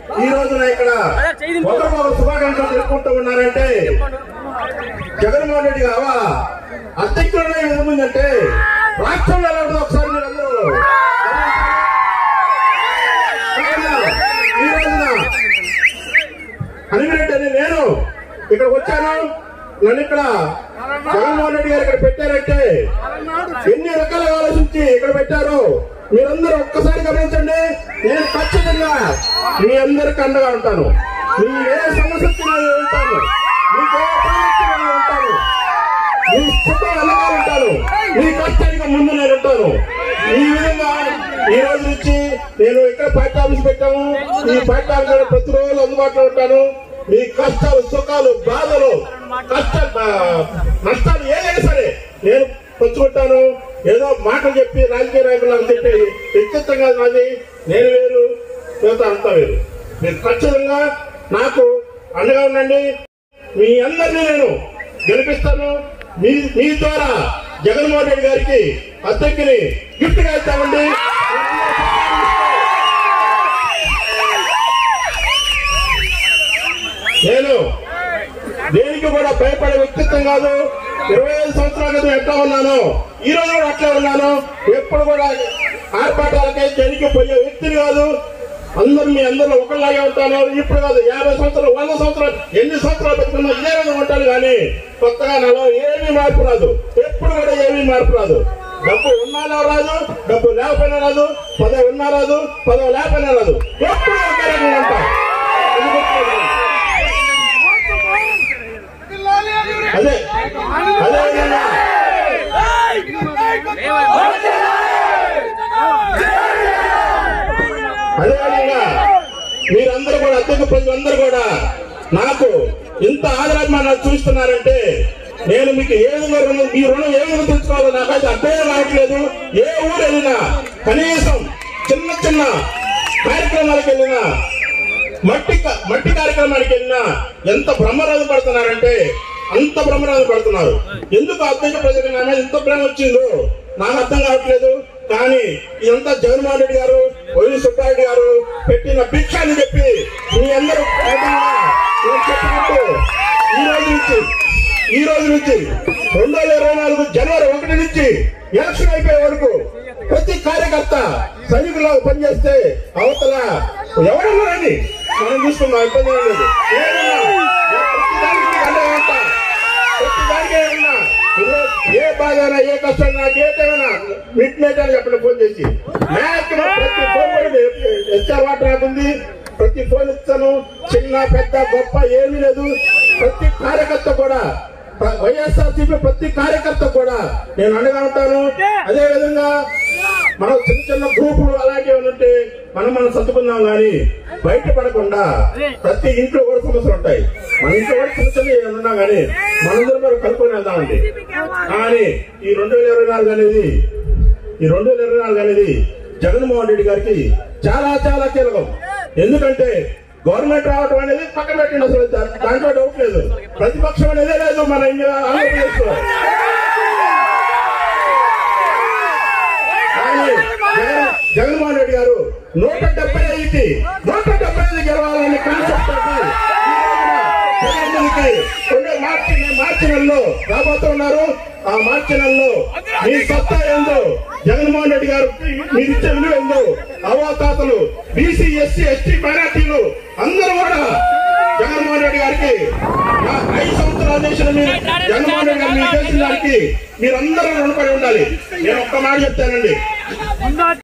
ఈ రోజున ఇక్కడ ఒకరికొకరు శుభాకాంక్షలు తెలుపుకుంటూ ఉన్నారంటే జగన్మోహన్ రెడ్డి గారు అధ్యక్షులు ఏముందంటే రాష్ట్రంలో ఎలా ఉంటుందో ఒకసారి మీరు అందరూ ఈ రోజున అనిమిరెడ్డి అని నేను ఇక్కడికి వచ్చాను. నన్ను ఇక్కడ జగన్మోహన్ రెడ్డి గారు ఇక్కడ పెట్టారంటే ఎన్ని రకాలుగా ఆలోచించి ఇక్కడ పెట్టారు. మీరందరూ ఒక్కసారి గమనించండి. నేను ఖచ్చితంగా మీ అందరికి అండగా ఉంటాను. మీ ఏ సమస్యకి నేను ఉంటాను, మీకు ఏ సమస్యకి నేను ఉంటాను, మీ స్థితి అండగా ఉంటాను, మీ కష్టానికి ముందు నేను ఉంటాను. ఈ విధంగా ఈ రోజు నుంచి నేను ఇక్కడ పార్టీ ఆఫీస్ పెట్టాము. ఈ పార్టీ ఆఫీస్ ప్రతిరోజు అందుబాటులో ఉంటాను. మీ కష్టాలు, సుఖాలు, బాధలు, నష్టాలు ఏదైనా సరే నేను పంచుకుంటాను. ఏదో మాటలు చెప్పి రాజకీయ నాయకులు చెప్పి వ్యక్తిత్వంగా నాది నేను వేరు, మిగతా అంతా వేరు. మీరు ఖచ్చితంగా నాకు అండగా ఉండండి. మీ అందరినీ నేను గెలిపిస్తాను. మీ ద్వారా జగన్మోహన్ రెడ్డి గారికి అద్దెకిని గిఫ్ట్ గా ఇస్తామండి. నేను దేనికి కూడా భయపడే వ్యక్తిత్వం కాదు. 25 సంవత్సరాల క్రితం ఎట్లా ఉన్నాను, ఈ రోజు కూడా అట్లా ఉన్నాను. ఎప్పుడు కూడా ఆర్పాటాలకే దేనికి పోయే వ్యక్తిని కాదు. మీ అందరూ ఒకలాగే ఉంటాను. ఇప్పుడు కాదు, 50 సంవత్సరాలు, 100 సంవత్సరాలు, ఎన్ని సంవత్సరాలు పెట్టుకున్నా ఇదే విధంగా ఉంటాను. కానీ కొత్తగా నాలో ఏమీ మార్పు రాదు. ఎప్పుడు కూడా ఏమీ మార్పు రాదు. డబ్బు ఉన్నాలో రాదు, డబ్బు లేకపోయినా రాదు, పదవి ఉన్నా రాదు, పదవి లేకపోయినా రాదు. ఎప్పుడు ఒకే రకంగా ఉంటా. అదే అదేవిధంగా మీరందరూ కూడా అద్దెకు ప్రజలందరూ కూడా నాకు ఇంత ఆదరాభిమానాలు చూస్తున్నారంటే నేను మీకు ఏ విధంగా మీ రుణం ఏ విధంగా తెచ్చుకోవాలో నాకైతే అర్థమే రావట్లేదు. ఏ ఊరు వెళ్ళినా కనీసం చిన్న చిన్న కార్యక్రమాలకు వెళ్ళినా, మట్టి కార్యక్రమానికి వెళ్ళినా ఎంత బ్రహ్మరాజు పడుతున్నారంటే అంత బ్రహ్మరాజు పడుతున్నారు. ఎందుకు అద్దెక ప్రజలకు నా మీద ఇంత ప్రేమ వచ్చిందో నాకు అర్థం కావట్లేదు. కానీ ఇదంతా జగన్మోహన్ రెడ్డి గారు, వైవి సుబ్బారెడ్డి గారు పెట్టిన భిక్ష అని చెప్పి మీ అందరూ చెప్పుకుంటూ ఈ రోజు నుంచి 2024 జనవరి 1 నుంచి ఎలక్షన్ అయిపోయే వరకు ప్రతి కార్యకర్త సైనికులాగా పనిచేస్తే అవతల ఎవరున్నారని మనం చూసుకున్నాం. ఇబ్బంది లేదు. ఏ బాధ అయినా, ఏ కష్టం, నాకు ఏదైనా మిడ్నైట్ అని చెప్పండి ఫోన్ చేసి. మ్యాక్సిమం ప్రతి ఫోన్ ఎస్ఆర్ వాటర్ నాకుంది. ప్రతి ఫోన్ ఇస్తాను. చిన్న పెద్ద గొప్ప ఏమీ లేదు. ప్రతి కార్యకర్త కూడా, వైఎస్ఆర్సీపీ ప్రతి కార్యకర్త కూడా నేను అండగా ఉంటాను. అదే విధంగా మనం చిన్న చిన్న గ్రూపులు అలాగే ఉంటే మనం సర్దుకుందాం. కానీ బయటపడకుండా ప్రతి ఇంట్లో కూడా సమస్యలు ఉంటాయి. మన ఇంట్లో కూడా చిన్న చిన్న ఉన్నా కానీ మనందరూ మనం కలుపుకొని వెళ్దామండి. కానీ ఈ 2024 అనేది జగన్మోహన్ రెడ్డి గారికి చాలా చాలా కీలకం. ఎందుకంటే గవర్నమెంట్ రావడం అనేది పక్కన పెట్టండి, అసలు దాంట్లో డౌట్ లేదు. ప్రతిపక్షం అనేదే లేదు మన ఆంధ్రప్రదేశ్ లో. జగన్మోహన్ రెడ్డి గారు 175 గెలవాలని కాన్సెప్ట్ మార్చి నెలలో రాబోతున్నారు. ఆ మార్చి నెలలో మీ సత్తా ఏందో, జగన్మోహన్ రెడ్డి గారు మీరు ఇచ్చే విలువ ఏందో, అవాతాతలు, బీసీ, ఎస్సీ, ఎస్టీ, మైనార్టీలు అందరూ కూడా జగన్మోహన్ రెడ్డి గారికి 5 సంవత్సరాలు చేసిన మీరు జగన్మోహన్ రెడ్డి గారు మీరు చేసిన దానికి మీరందరూ రుణపడి ఉండాలి. నేను ఒక్క మాట చెప్తానండి.